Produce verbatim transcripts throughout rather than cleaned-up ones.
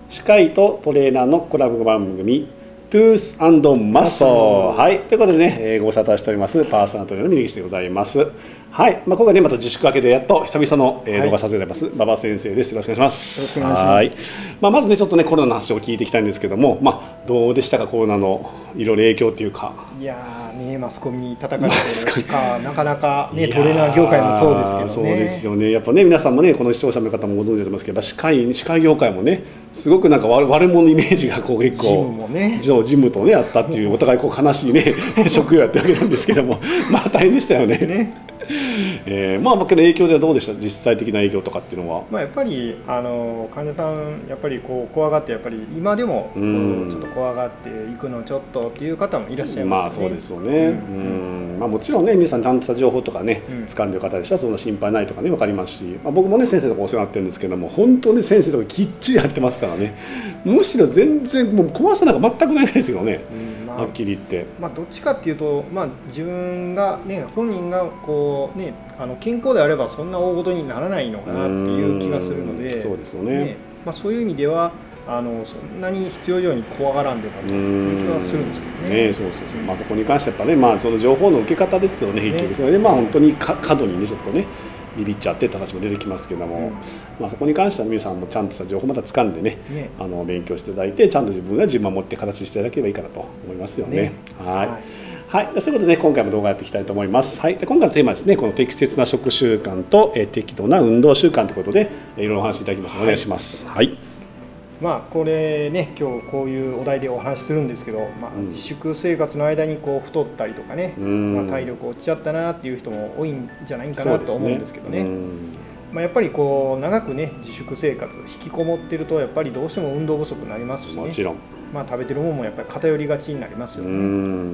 歯科医とトレーナーのコラボ番組トゥース&マッソー。はい、ということでね、えー、ご無沙汰しておりますパーソナルトレーナーの峯岸でございます。はい、まあ、今回ねまた自粛明けでやっと久々の、えー、動画撮影であります馬場先生です。よろしくお願いします。はい、まあ、まずねちょっとねコロナの話を聞いていきたいんですけども、まあ、どうでしたかコロナのいろいろ影響っていうか。 いやーねマスコミに叩かれてるしかなかなかねトレーナー業界もそうですけどね。 そうですよね。やっぱね皆さんもねこの視聴者の方もご存知だと思いますけど、歯科医歯科業界もねすごくなんか悪悪者イメージがこう結構ジムもねジムとねあったっていうお互いこう悲しいね職業やったわけなんですけども、まあ大変でしたよね。ねえー、まあ僕の影響ではどうでした、実際的な影響とかっていうのは。 まあやっぱりあの患者さんやっぱりこう怖がってやっぱり今でもこうちょっと怖がって行くのちょっとっていう方もいらっしゃいますよね。 まあそうですよね。うん、まあもちろんね皆さんちゃんとした情報とかね、うん、掴んでる方でしたらそんな心配ないとかね分かりますし、まあ、僕もね先生とかお世話になってるんですけども本当に先生とかきっちりやってますからね。むしろ全然もう怖さなんか全くないですけどね。うんはっきり言って、 まあ、どっちかっていうと、まあ、自分が、ね、本人がこう、ね、あの健康であればそんな大事にならないのかなっていう気がするので、 そうですよね。ね、 まあ、そういう意味ではあのそんなに必要以上に怖がらんでたという気はするんですけどね。 ね、そうそうそう、まあ、そこに関してやっぱね、まあ、その情報の受け方ですよね、結局それで、まあ、本当にか過度にねちょっとねビビっちゃってって話も出てきますけども、うん、まあ、そこに関しては皆さんもちゃんとした情報また掴んでね、ねあの勉強していただいてちゃんと自分が自分を持って形にしていただければいいかなと思いますよね。ね、はい、はい、ということで、ね、今回も動画やっていきたいと思います。はい、で今回のテーマはですね、この適切な食習慣と、えー、適度な運動習慣ということで、えー、いろいろお話しいただきますのでお願いします。はい、はい、 まあこれね今日こういうお題でお話しするんですけど、まあ、自粛生活の間にこう太ったりとかね、うん、まあ、体力落ちちゃったなっていう人も多いんじゃないかなと思うんですけどね。うん、まあやっぱりこう長くね自粛生活引きこもってるとやっぱりどうしても運動不足になりますしね。 もちろん、 まあ食べてるものもやっぱり偏りがちになりますよね。うん、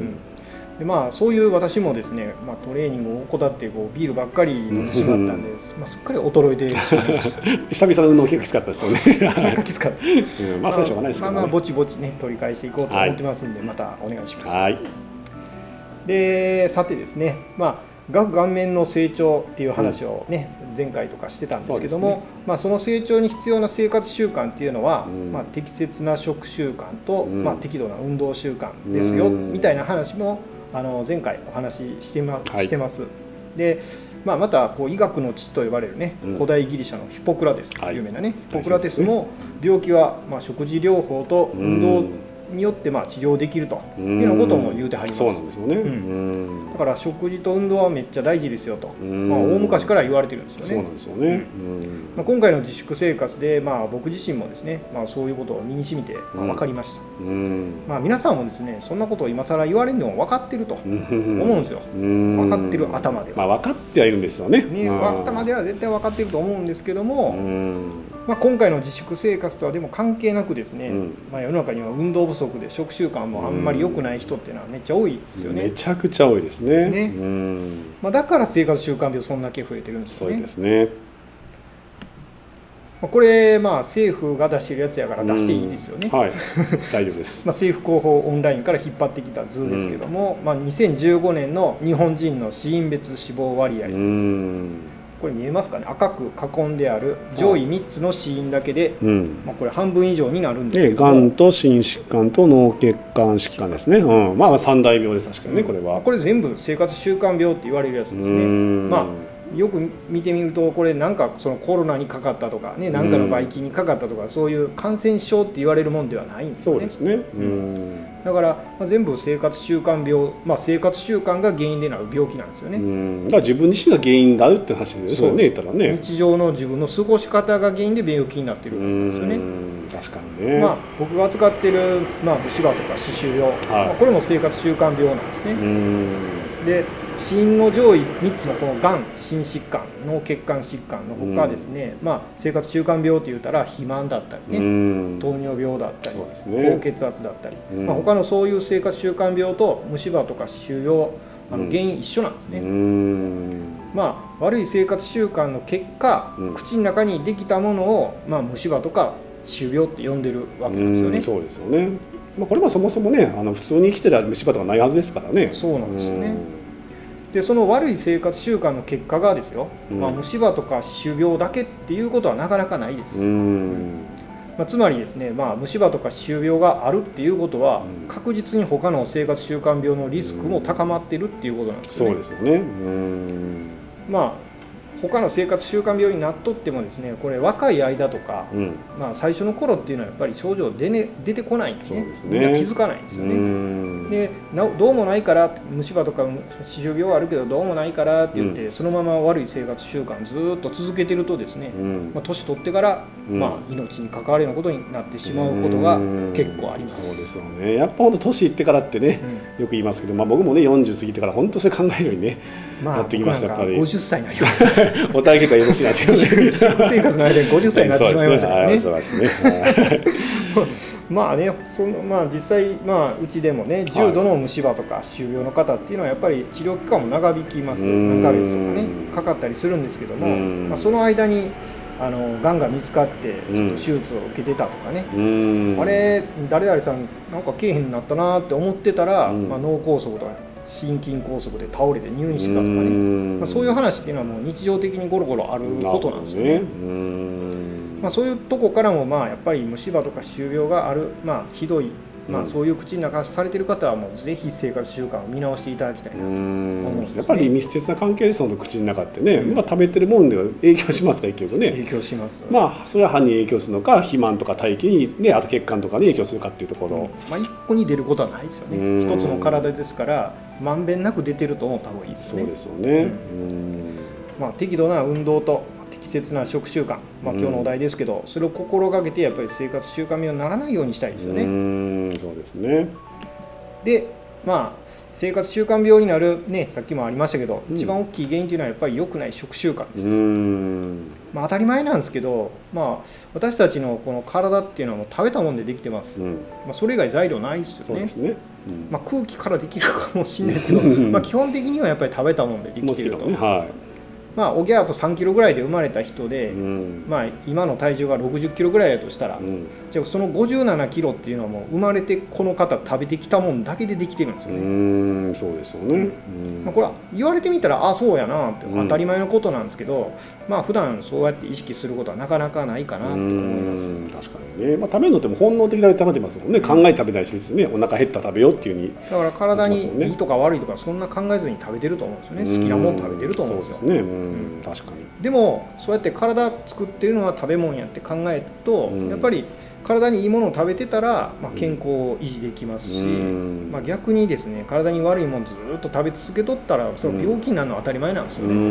でまあそういう私もですね、まあ、トレーニングを怠ってこうビールばっかり飲んでしまったんで、まあすっかり衰えてしまいました。 久々の運動結構きつかったですよね。 きつかった。 うん、まあ最初はないですけどね。 まあまあぼちぼちね取り返していこうと思ってますんで、はい、またお願いします。 はい、 でさてですね、まあ顎顔面の成長っていう話をね、うん、前回とかしてたんですけども、ね、まあその成長に必要な生活習慣っていうのは、うん、まあ適切な食習慣と、うん、まあ適度な運動習慣ですよ、うん、みたいな話もあの前回お話ししてま、はい、してます。で、まあ、またこう医学の父と呼ばれるね、うん、古代ギリシャのヒポクラテス、はい、有名なねヒポクラテスも病気はまあ食事療法と運動によってまあ治療できるというようなことも言うてはります。 そうなんですよね。うん、 だから食事と運動はめっちゃ大事ですよと、まあ、大昔から言われてるんですよね。 そうなんですよね。 まあ、今回の自粛生活で、まあ、僕自身もですね、まあ、そういうことを身にしみて、まあ、分かりました。うん、まあ、皆さんもですねそんなことを今更言われるのも分かってると思うんですよ。分かってる頭では、 まあ、分かってはいるんですよね。 ね、頭では絶対分かってると思うんですけども、まあ、今回の自粛生活とはでも関係なくですね、うん、まあ世の中には運動不足で食習慣もあんまり良くない人っていうのはめっちゃ多いですよね。 めちゃくちゃ多いですね。ね、 うん、まあだから生活習慣病そんだけ増えてるんですね。 そうですね。 これまあ政府が出してるやつやから出していいですよね。 はい、大丈夫です。 まあ政府広報オンラインから引っ張ってきた図ですけども、うん、まあにせんじゅうごねんの日本人の死因別死亡割合です。うん、これ見えますかね、赤く囲んである上位みっつの死因だけで、うん、まあこれ半分以上になるんですけども、 がんと心疾患と脳血管疾患ですね。うん、まあ三大病です確かにね、これは。 これ全部生活習慣病って言われるやつですね。まあよく見てみるとこれなんかそのコロナにかかったとかね、なんかのばい菌にかかったとかそういう感染症って言われるもんではないんですよね。 そうですね。うん、 だから、まあ、全部生活習慣病、まあ、生活習慣が原因でなる病気なんですよね。うん、 だから自分自身が原因であるって話ですよね。言ったらね、 日常の自分の過ごし方が原因で病気になってるんですよね。 確かにね。 まあ僕が扱ってる、まあ、虫歯とか歯周病、はい、まあ、これも生活習慣病なんですね。うんで死因の上位みっつのこのがん、心疾患、脳血管疾患のほかですね、うん、まあ、生活習慣病といったら肥満だったりね、うん、糖尿病だったり、ね、高血圧だったり、うん、まあ、他のそういう生活習慣病と虫歯とか歯周病、あの原因一緒なんですね。うん、まあ、悪い生活習慣の結果、うん、口の中にできたものを、まあ、虫歯とか歯周病って呼んでるわけなんですよね。うん、 そうですよね。まあ、これはそもそもね、あの普通に生きてたら虫歯とかないはずですからね。 そうなんですよね。でその悪い生活習慣の結果がですよ、うん、まあ、虫歯とか歯周病だけっていうことはなかなかないです。うん、 まあ、つまりですね、まあ、虫歯とか歯周病があるっていうことは、うん、確実に他の生活習慣病のリスクも高まっているっていうことなんですよね。 そうですよね。うん、 まあ他の生活習慣病になっとってもですね、これ若い間とか、うん、まあ最初の頃っていうのはやっぱり症状出、ね、出てこないんですね。みんな気づかないんですよね。でなどうもないから虫歯とか歯周病はあるけどどうもないからって言って、うん、そのまま悪い生活習慣ずっと続けてるとですね、うん、まあ、年取ってから、うん、まあ、命に関わるようなことになってしまうことが結構あります。 そうですよね。やっぱ本当年いってからってね、うん、よく言いますけど、まあ、僕もねよんじゅう過ぎてから本当それ考えるようにね、まあ、なってきました。やっぱりごじゅっさいになりますお互い結構よろしいなんですけど、 食生活の間にごじゅっさいになってしまいましたからね。 そうですね。 まあね、そのまあ実際、まあ、うちでもね、重度の虫歯とか歯周病の方っていうのはやっぱり治療期間も長引きます。何ヶ月とかね、かかったりするんですけども、まあ、その間にあのがんが見つかってちょっと手術を受けてたとかね、あれ誰々さんなんかけえへんになったなって思ってたら、まあ、脳梗塞とか心筋梗塞で倒れて入院してたとかね、まあ、そういう話っていうのはもう日常的にゴロゴロあることなんですよね。まあ、そういうとこからもまあやっぱり虫歯とか歯周病がある、まあ、ひどい、まあ、そういう口に流されている方はもうぜひ生活習慣を見直していただきたいなと思うんですね。 やっぱり密接な関係ですので口の中ってね、うん、まあ、食べてるもんで影響しますか結局ね。 影響します。 まあそれは歯に影響するのか肥満とか体型に、ね、あと血管とかに影響するかっていうところ、うん、 まあ、一個に出ることはないですよね。一つの体ですからまんべんなく出てると思った方がいいですね。 そうですよね。うん、 まあ、適度な運動と適切な食習慣、まあ、今日のお題ですけど、うん、それを心がけてやっぱり生活習慣病にならないようにしたいですよね。 うん、そうですね。 で、まあ生活習慣病になるね、さっきもありましたけど、うん、一番大きい原因というのはやっぱり良くない食習慣です。うん、まあ、当たり前なんですけど、まあ、私たちのこの体っていうのはもう食べたもんでできてます。うん、まあ、それ以外材料ないですよね。 そうですね。うん、 まあ、空気からできるかもしれないですけどまあ基本的にはやっぱり食べたもんでできていると。まあ、おぎゃーとさんキロぐらいで生まれた人で、うん、まあ、今の体重がろくじゅっキロぐらいだとしたら、うん、じゃあそのごじゅうななキロっていうのはもう生まれてこの方食べてきたもんだけでできてるんですよね。 うーん、そうですよね。うん、 まあ、これは言われてみたらああそうやなって当たり前のことなんですけど、まあ普段そうやって意識することはなかなかないかなと思います。 確かにね、まあ、食べるのっても本能的に食べてますもんね。考えて食べないし別にね、お腹減ったら食べようっていうにだから体にいいとか悪いとかそんな考えずに食べてると思うんですよね。好きなもの食べてると思うんですよ。 そうですね。うん、確かに。 でもそうやって体作ってるのは食べ物やって考えると、うん、やっぱり体にいいものを食べてたら、まあ、健康を維持できますし、うん、まあ、逆にですね体に悪いものずっと食べ続けとったらその病気になるのは当たり前なんですよね。うん、うん、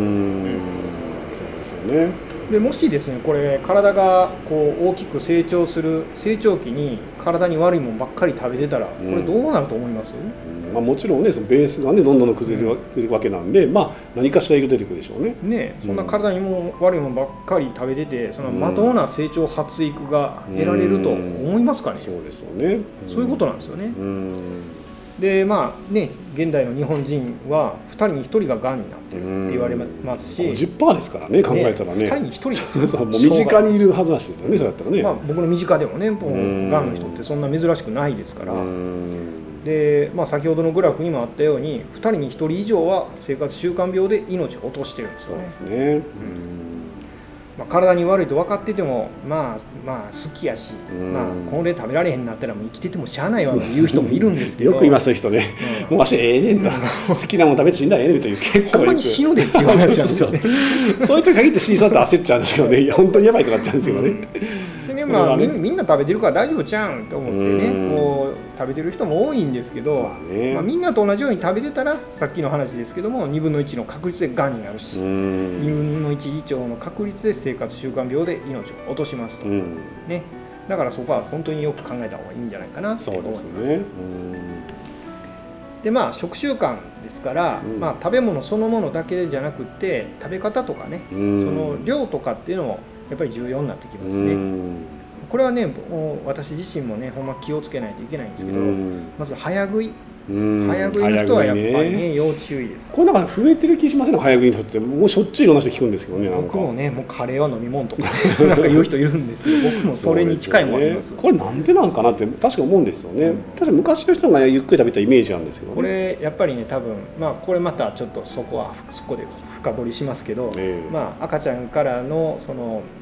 そうですよね。 でもしですねこれ体がこう大きく成長する成長期に体に悪いものばっかり食べてたらこれどうなると思います？ うん、まあ、もちろんねそのベースがねどんどん崩れていくわけなんで、まあ、何かしら影響出てくるでしょうね。 ね、そんな体にも悪いものばっかり食べててそのまともな成長発育が得られると思いますかね。 うん、そうですよね。 そういうことなんですよね。 うん、 でまあね現代の日本人はふたりにひとりががんになってるって言われますしごじゅっパーセント ですからね考えたらね。 ふたりにひとりですよ。 もう身近にいるはずだしねそうやったらね。 まあ、僕の身近でもねもうがんの人ってそんな珍しくないですから。で、まあ、先ほどのグラフにもあったようにふたりにひとり以上は生活習慣病で命を落としてるんですよね。 そうですね。うん、 まあ、体に悪いと分かっててもまあまあ好きやし、まあ、これ食べられへんなったらもう生きててもしゃあないわと言う人もいるんですけどよくいますそういう人ね、うん、もうわしええねんと好きなもん食べて死んだらええねんという結構ほんまに死ぬでっていう話なんですよね。 そういう時限って死にそうだって焦っちゃうんですけどね本当にやばいとかなっちゃうんですけどね。 でねまあ、み, みんな食べてるから大丈夫ちゃうんと思ってねこう食べてる人も多いんですけど、まあねまあ、みんなと同じように食べてたらさっきの話ですけどもにぶんのいちの確率でがんになるしにぶんのいち以上の確率で生活習慣病で命を落としますと、ね、だからそこは本当によく考えた方がいいんじゃないかなと思います。そうですね。でまあ食習慣ですから、うん、まあ、食べ物そのものだけじゃなくて食べ方とかね、その量とかっていうのもやっぱり重要になってきますね。これはね私自身もねほんま気をつけないといけないんですけど、まず早食い早食いの人はやっぱりね要注意です。 これなんか増えてる気しませんね早食いの人ってもうしょっちゅういろんな人聞くんですけどね。 僕もねもうカレーは飲み物とかなんか言う人いるんですけど僕もそれに近いものあります。 これなんでなんかなって確か思うんですよね。確か昔の人がゆっくり食べたイメージなんですけど、ね、 これやっぱりね多分まあこれまたちょっとそこはそこで深掘りしますけど、えー、まあ赤ちゃんからのそのね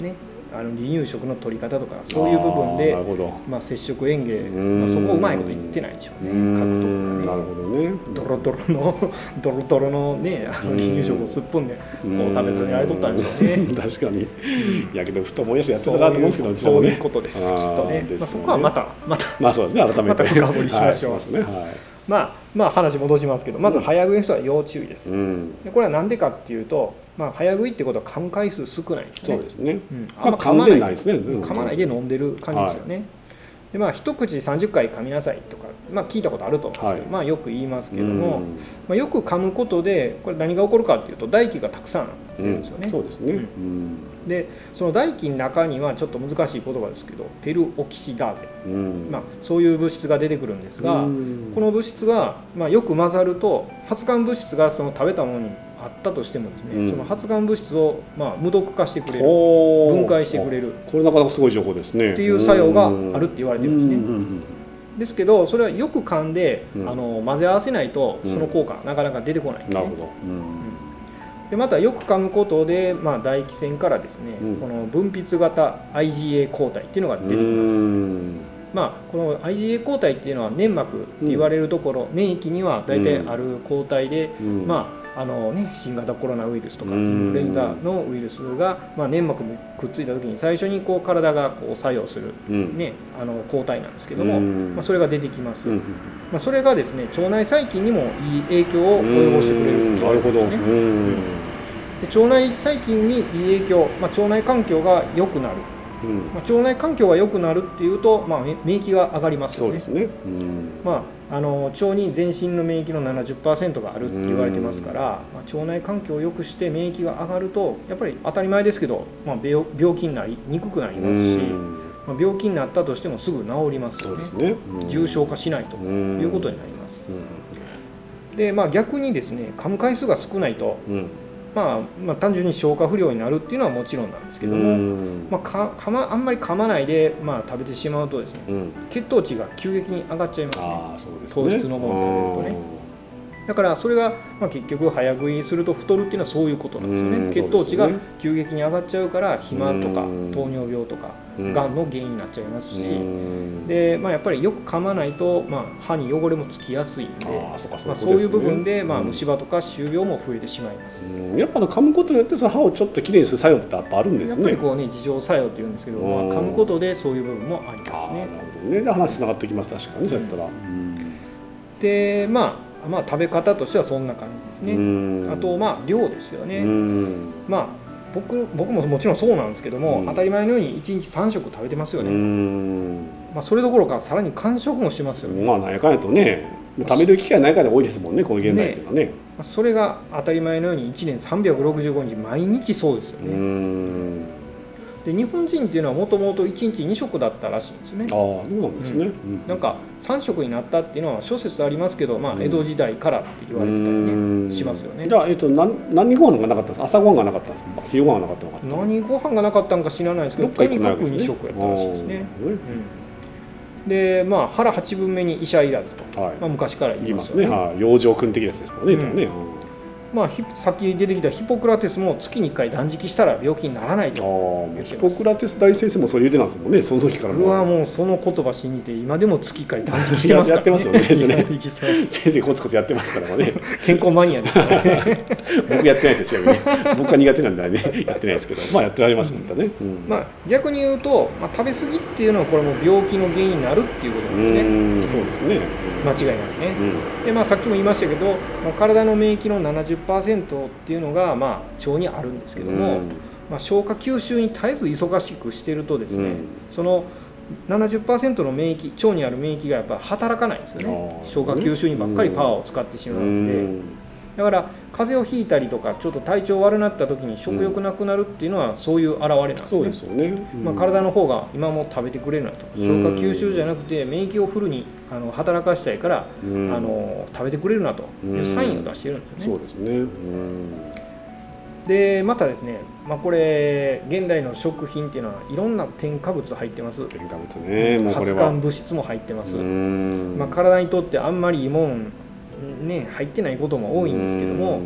あの離乳食の取り方とかそういう部分でまあ接触園芸、まあ、そこをうまいこと言ってないでしょうね、獲得がね。 なるほどね。 ドロドロのドロドロのねあの離乳食をすっぽんでこう食べさせられとったんでしょうね。 確かに。いやけどふと思い出してやってたなと思うんですけど、 そういうことです。きっとね。まあそこはまたまたまあそうですね、改めてまた深掘りしましょう。まあまあ話戻しますけど、まず早食いの人は要注意です。でこれはなんでかっていうと、まあ早食いってことは噛む回数少ないですね。 そうですね。 あんま噛まないですね。噛まないで飲んでる感じですよね。でまあ一口さんじゅっかい噛みなさいとか、まあ聞いたことあると思うんですけど、まあよく言いますけども、まあよく噛むことでこれ何が起こるかっていうと唾液がたくさん出るんですよね。 そうですね。 でその唾液の中にはちょっと難しい言葉ですけどペルオキシダーゼ、まあ、そういう物質が出てくるんですが、この物質が、まあ、よく混ざると発がん物質がその食べたものにあったとしてもですね、その発がん物質を、まあ、無毒化してくれる、分解してくれる、 これなかなかすごい情報ですね。 っていう作用があるって言われてるんですね。ですけどそれはよく噛んで、あの混ぜ合わせないとその効果なかなか出てこないんですね。なるほど。でまたよく噛むことで、まあ、唾液腺からですね、うん、この分泌型 アイジーエー 抗体っていうのが出てきます。まあ、この アイジーエー 抗体っていうのは粘膜って言われるところ、うん、粘液には大体ある抗体で、うん、まああのね、新型コロナウイルスとかインフルエンザのウイルスが、まあ、粘膜にくっついた時に最初にこう体がこう作用する、ね、あの抗体なんですけども、まあ、それが出てきます。まあ、それがですね腸内細菌にもいい影響を及ぼしてくれるということですね。で腸内細菌にいい影響、まあ、腸内環境が良くなる、うんまあ、腸内環境が良くなるっていうと、まあ、免疫が上がりますよね。そうですね、うんまあ、あの腸に全身の免疫の ななじゅっパーセント があるって言われてますから、まあ、腸内環境を良くして免疫が上がるとやっぱり当たり前ですけど、まあ、病, 病気になりにくくなりますし、まあ、病気になったとしてもすぐ治りますよね。そうですね、重症化しないということになります。で、まあ、逆にですね噛む回数が少ないと、うんまあ、まあ単純に消化不良になるっていうのはもちろんなんですけども、まあ、かかまあんまり噛まないで、まあ、食べてしまうとですね、うん、血糖値が急激に上がっちゃいますね。あ、そうですね、糖質のものを食べるとね。だからそれが、まあ、結局早食いすると太るっていうのはそういうことなんですよね。血糖値が急激に上がっちゃうから肥満とか糖尿病とかがんの原因になっちゃいますし、で、まあ、やっぱりよく噛まないと、まあ、歯に汚れもつきやすいので、まあ、そういう部分で、まあ、虫歯とか歯周病も増えてしまいます。 やっぱ噛むことによってその歯をちょっときれいにする作用ってやっぱあるんですね。 やっぱりこうね自浄作用っていうんですけど、まあ、噛むことでそういう部分もありますね。 なるほどね。で話つながってきます。確かにそうやったら。 でまあまあ、食べ方としてはそんな感じですね。あとまあ量ですよね。まあ 僕, 僕ももちろんそうなんですけども、当たり前のようにいちにちさん食食べてますよね。まあそれどころかさらに間食もしますよね。 まあなんやかんやとね食べる機会ないから多いですもんね、この現代っていうのはね。ねそれが当たり前のようにいちねんさんびゃくろくじゅうごにち毎日そうですよね。で日本人っていうのはもともといちにちに食だったらしいんですよね。ああ、そうなんですね。うん、なんかさん食になったっていうのは諸説ありますけど、まあ、江戸時代からって言われてたりねしますよね。 じゃあ、えっと、何, 何ご飯がなかったんですか。朝ご飯がなかったんですか。昼ご飯がなかったのか。 何ご飯がなかったんか知らないですけど、とにかくに食やったらしいですね。でまあ腹八分目に医者いらずと、はい、まあ、昔から言いますよね。言いますね。養生君的なやつですからね。うん、ね。まあ、さっき出てきたヒポクラテスも月にいっかい断食したら病気にならないと言ってます。ヒポクラテス大先生もそう言ってたんですもんね、その時から。僕はもうその言葉信じて今でも月いっかい断食してますからね。やってますよね。先生コツコツやってますからね。健康マニアですからね。僕やってないですよ、ちなみに。僕は苦手なんでねやってないですけど、まあやってられますもんね。うん、まあ逆に言うと、まあ、食べ過ぎっていうのはこれも病気の原因になるっていうことなんですね。うんそうですね。間違いないね。うん、でまあさっきも言いましたけど、まあ、体の免疫のななじゅっパーセントっていうのが、まあ、腸にあるんですけども、うんまあ、消化吸収に絶えず忙しくしてるとですね、うん、その ななじゅっパーセント の免疫腸にある免疫がやっぱ働かないんですよね。消化吸収にばっかりパワーを使ってしまうので、うん、だから風邪をひいたりとかちょっと体調悪くなった時に食欲なくなるっていうのはそういう表れなんですね。そうですよね。うんまあ、体の方が今も食べてくれるなと、消化吸収じゃなくて免疫をフルにあの働かしたいから、うん、あの食べてくれるなというサインを出しているんですよね。そうですね。うんでまたですね、まあ、これ現代の食品っていうのはいろんな添加物入ってます。添加物ね。もうこれは発がん物質も入ってます。まあ、体にとってあんまりいいもんね入ってないことも多いんですけども、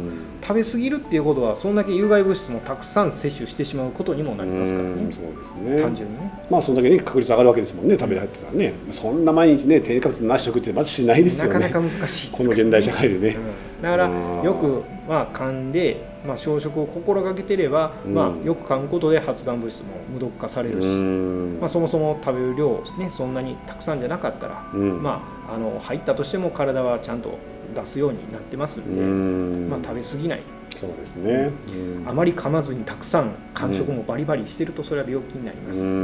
食べ過ぎるっていうことはそんだけ有害物質もたくさん摂取してしまうことにもなりますからね。 そうですね。 単純にね。 まあそんだけね確率上がるわけですもんね、食べられてたらね。そんな毎日ね添加物なし食ってまずしないですよね。 なかなか難しい、ね、 この現代社会でね。 うん、だからよくまあ噛んで、まあ、小食を心がけてれば、うん、まあ、よく噛むことで発がん物質も無毒化されるし、まあ、そもそも食べる量、ね、そんなにたくさんじゃなかったら、うん、まあ、あの入ったとしても体はちゃんと出すようになってますんで、んまあ、食べ過ぎない。 そうですね、 うん、あまり噛まずにたくさん間食もバリバリしてるとそれは病気になります。うん、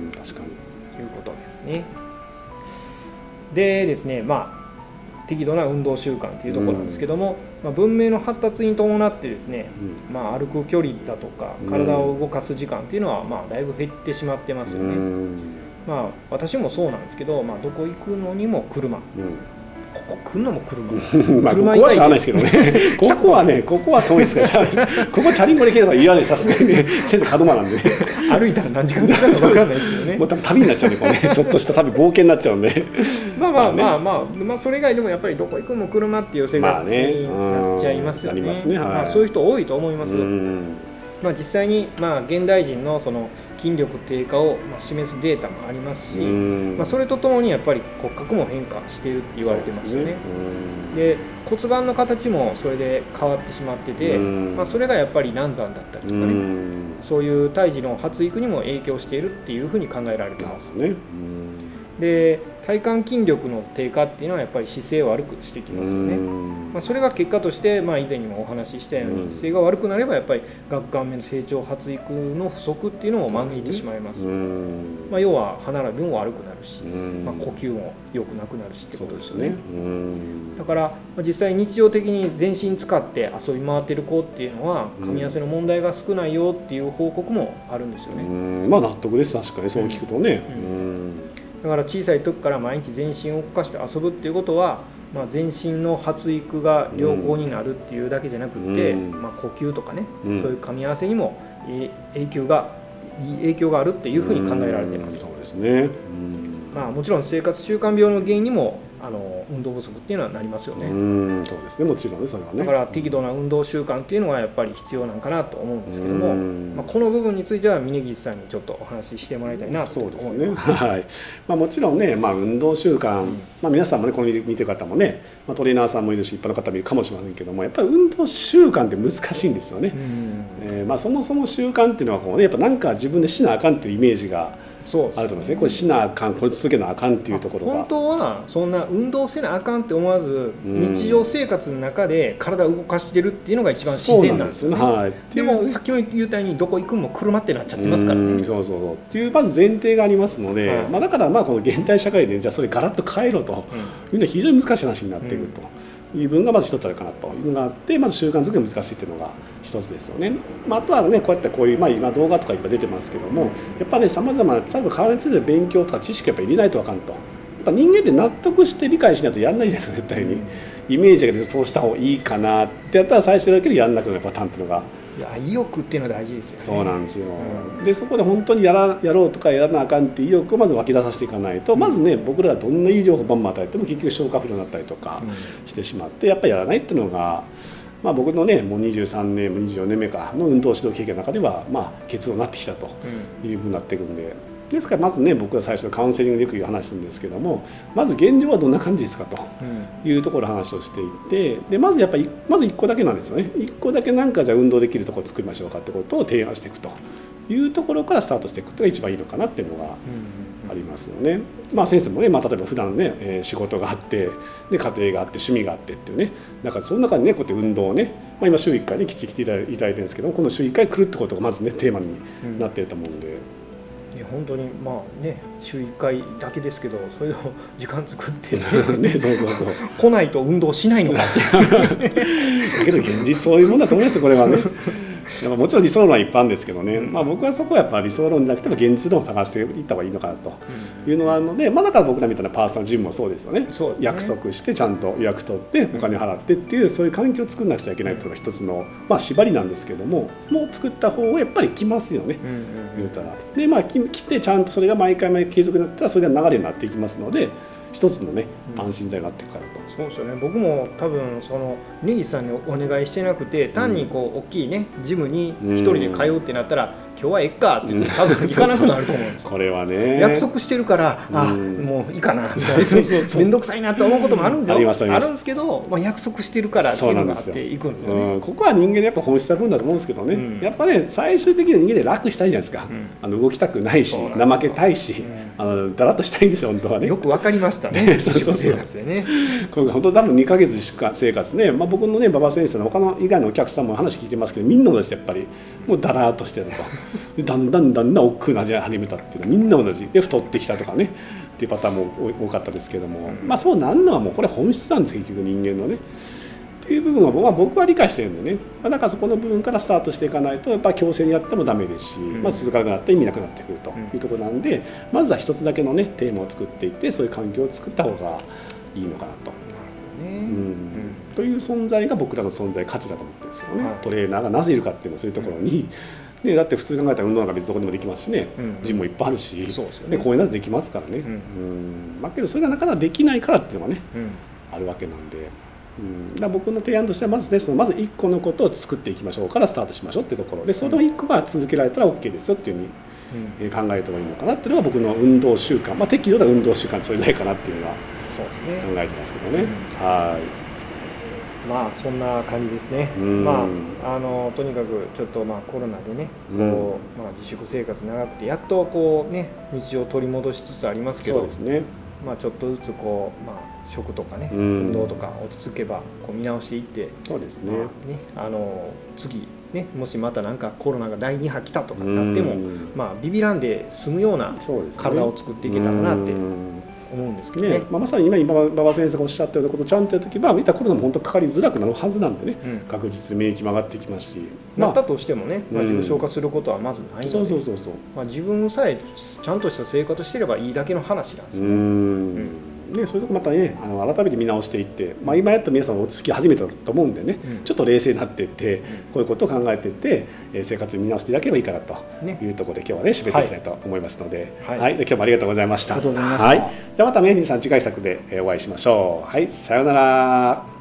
確かにということですね。でですね、まあ適度な運動習慣というところなんですけども、まあ、文明の発達に伴ってですね、うん、まあ、歩く距離だとか体を動かす時間っていうのはまあだいぶ減ってしまってますよね。うん、まあ、私もそうなんですけど、まあ、どこ行くのにも車、うん、ここ来るのも車まあここはしゃあないですけどねここはねここは遠いですからここチャリンコで行ければ嫌でさすがにね先生門真なんで、ね、 歩いたら何時間かかるか分かんないですけどねもう多分旅になっちゃうんでこう、ね、ちょっとした旅冒険になっちゃうんでまあまあまあまあ、まあ、それ以外でもやっぱりどこ行くのも車っていう生活になっちゃいますよね。まあそういう人多いと思います。まあ、実際にまあ現代人のその筋力低下をまあ示すデータもありますし、まあ、それとともにやっぱり骨格も変化しているって言われてますよね。で骨盤の形もそれで変わってしまってて、まあ、それがやっぱり難産だったりとかね、そういう胎児の発育にも影響しているっていうふうに考えられてます。で体幹筋力の低下っていうのはやっぱり姿勢を悪くしてきますよね。まあ、それが結果として、まあ、以前にもお話ししたように姿勢が悪くなればやっぱり顎関面の成長発育の不足っていうのも招いてしまいます。まあ、要は歯並びも悪くなるし、まあ、呼吸も良くなくなるしってことですよね。だから、まあ、実際日常的に全身使って遊び回ってる子っていうのは噛み合わせの問題が少ないよっていう報告もあるんですよね。 まあ納得です。確かにそう聞くとね。 だから小さい時から毎日全身を動かして遊ぶっていうことは、まあ、全身の発育が良好になるっていうだけじゃなくて、うん、まあ、呼吸とかね、うん、そういう噛み合わせにも影響がいい影響があるっていうふうに考えられています。 そうですね。 まあ、もちろん生活習慣病の原因にもあの運動不足っていうのはなりますよね。 うん、そうですね、もちろんね、それはね。 だから適度な運動習慣っていうのがやっぱり必要なんかなと思うんですけども、まあ、この部分については峯岸さんにちょっとお話ししてもらいたいなと思います。そうですね。 はい。まあ、もちろんね、まあ、運動習慣、うん、まあ、皆さんもねこの見てる方もね、まあ、トレーナーさんもいるし一般の方もいるかもしれませんけども、やっぱり運動習慣って難しいんですよね。えー、まあそもそも習慣っていうのはこうね、やっぱなんか自分でしなあかんっていうイメージがそうあると思うんですね。これしなあかん、これ続けなあかんっていうところが本当はそんな運動せなあかんって思わず、日常生活の中で体を動かしてるっていうのが一番自然なんですよね。はい、でもさっきも言ったようにどこ行くんも車ってなっちゃってますからね。 そうそうそうっていうまず前提がありますので、はい、まあだからまあこの現代社会でじゃあそれガラッと変えろと、うん、みんな非常に難しい話になってくると。うんいう分がまず一つあるかなというのがあって、まず習慣づくりが難しいっていうのが一つですよね。まあ、あとはねこうやってこういう、まあ、今動画とかいっぱい出てますけども、やっぱねさまざまな例えば体についての勉強とか知識をやっぱり入れないとあかんと。やっぱ人間って納得して理解しないとやんないじゃないですか絶対に。イメージが出てそうした方がいいかなってやったら最初だけでやんなくなるパターンっていうのが。 いや意欲っていうのは大事ですよね。 そうなんですよ。うん、でそこで本当にやらやろうとかやらなあかんっていう意欲をまず湧き出させていかないと、うん、まずね僕らがどんないい情報をバンバン与えても結局消化不良になったりとかしてしまって、やっぱりやらないっていうのが、まあ、僕のねもうにじゅうさんねんもにじゅうよねんめかの運動指導経験の中ではまあ結論になってきたというふうになっていくんで。ですからまずね僕が最初のカウンセリングでよく言う話するんですけども、まず現状はどんな感じですかというところの話をしていってでまずやっぱりまずいっこだけなんですよね。いっこだけなんかじゃあ運動できるところを作りましょうかってことを提案していくというところからスタートしていくとが一番いいのかなっていうのがありますよね。まあ先生もね、まあ、例えば普段ね、えー、仕事があってで家庭があって趣味があってっていうね、だからその中にねこうやって運動をね、まあ、今週いっかいねきっちり来ていただいてるんですけども、この週いっかい来るってことがまずねテーマになっていると思うんで。うん本当にまあね週いっかいだけですけどそれを時間作ってねそうそうそう来ないと運動しないのかってだけど現実そういうもんだと思いますよこれはね。やっぱもちろん理想論は一般ですけどね、うん、まあ僕はそこはやっぱ理想論じゃなくて現実論を探していった方がいいのかなというのがあるので、まあ、だから僕らみたいなパーソナルジムもそうですよね。そうですね、約束してちゃんと予約取ってお金払ってっていうそういう環境を作らなくちゃいけないというのが一つの、まあ、縛りなんですけども、もう作った方がやっぱり来ますよね、言うたら。でまあ来てちゃんとそれが毎回毎回継続になったらそれが流れになっていきますので、 一つのね安心剤になっていくからと。 そうですよね。僕も多分その根岸さんにお願いしてなくて、単にこう大きいねジムに一人で通うってなったら、今日はえっかって言って多分行かなくなると思うんですよ。 これはね約束してるからあもういいかなみたいな面倒くさいなと思うこともあるんですよ。ありますあります。あるんですけど、まあ、約束してるからっていうのがあっていくんですよね。 ここは人間でやっぱ本質な部分だと思うんですけどね、うん、やっぱね最終的には人間で楽したいじゃないですか、うん、あの動きたくないし怠けたいし、うん、あのだらっとしたいんですよ本当はね。 よくわかりましたねそうそうそう生活でね。 これ本当多分にかげつしか生活ね、まあ、僕のね馬場先生の他の以外のお客さんも話聞いてますけど、みんな同じやっぱりもうだらっとしてるとだんだんだんだん億劫な味が始めたっていうのはみんな同じで、太ってきたとかねっていうパターンも多かったですけども、まあそうなんのはもうこれ本質なんです結局人間のねっていう部分は、まあ、僕は理解してるんでね、まあ、だからそこの部分からスタートしていかないとやっぱ強制にやってもダメですし、まあ、続かなくなって意味なくなってくるというところなんで、まずは一つだけのねテーマを作っていってそういう環境を作った方がいいのかなと。うん、という存在が僕らの存在価値だと思ってるんですよね、はい、トレーナーがなぜいるかっていうのはそういうところに、うん、でだって普通に考えたら運動なんか別にどこでもできますしね、うん、ジムもいっぱいあるし、うん、で公園なんてできますからね、うんうんまあ、けどそれがなかなかできないからっていうのがね、うん、あるわけなんで、うん、だから僕の提案としてはまずねそのまずいっこのことを作っていきましょうからスタートしましょうっていうところで、そのいっこが続けられたら OK ですよっていうふうに考えた方がいいのかなっていうのが僕の運動習慣、まあ、適度な運動習慣それないかなっていうのは考えてますけどね。うん、はいまあそんな感じですね。まああのとにかくちょっとまあコロナでね、こうまあ自粛生活長くてやっとこうね日常を取り戻しつつありますけど、そうですね。まあちょっとずつこうまあ食とかね運動とか落ち着けばこう見直していって、 そうですね。 まあねあの次ねもしまたなんかコロナがだいに波来たとかなってもまあビビらんで済むような体を作っていけたらなって。思うんですけどね、 まあ、まさに今馬場先生がおっしゃったようなことをちゃんとやるときは見たコロナも本当かかりづらくなるはずなんでね、うん、確実に免疫も上がってきますし、 まあ、なったとしてもね、まあ、重症化することはまずないので、 そうそうそうそう、 まあ、自分さえちゃんとした生活してればいいだけの話なんですよね。うんうんね、そういうとこまたねあの改めて見直していって、まあ、今やっと皆さん落ち着き始めたと思うんでね、うん、ちょっと冷静になっていって、うん、こういうことを考えていって、えー、生活見直していただければいいかなというところで、ね、今日はね締めていきたいと思いますので、はいはい、で今日もありがとうございました。 ありがとうございました。 はい、じゃあまたね皆さん次回作でお会いしましょう。はい、さようなら。